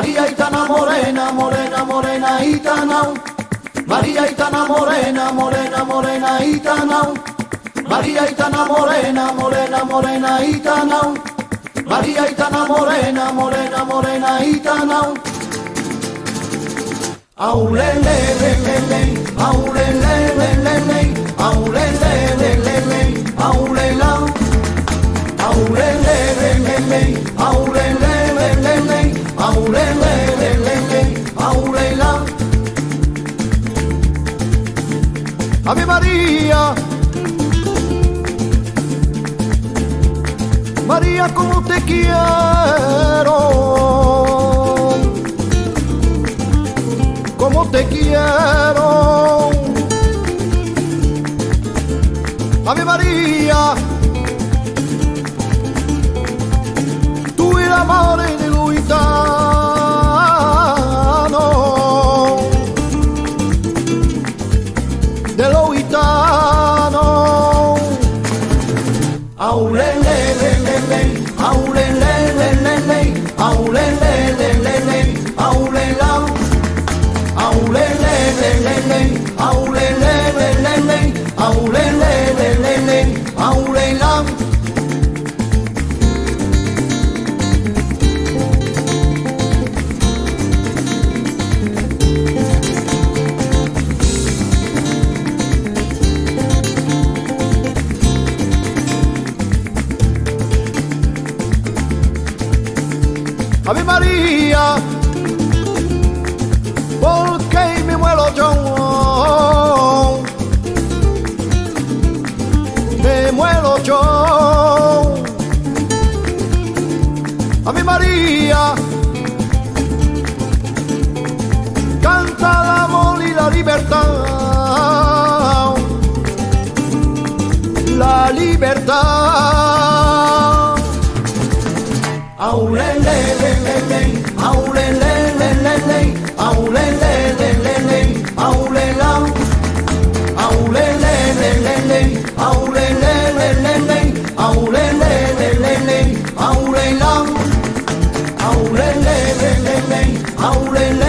María Itana morena, morena, morena Itana. María Itana morena, morena, morena Itana. María Itana morena, morena, morena Itana. María Itana morena, morena, morena Itana. Aulele, le, le, le, aulele, le, le, le, aulele, le, le, le, aulela. Aulele, le, le, le, aulele, le, le, le, aulele, le, le, le, aulela. Ave María, María, como te quiero, como te quiero. Ave María, tú el amor de lo gitano, de lo gitano. Aulele, le, le, le, aulele, le, le, le, aulele, le, le, le, aulela. Aulele, le, le, le, aulele, le, le, le, aulele, le, le, le, aulela. Ave María, ¿por qué me muero yo? Me muero yo. Ave María, canta el amor y la libertad. La libertad. Aulele, le, le, le, aulele, le, le, le, aulele, le, le, le, aulela. Aulele, le, le, le, aulele, le, le, le, aulele, le, le, le, aulela. Aulele, le, le, le, aulele.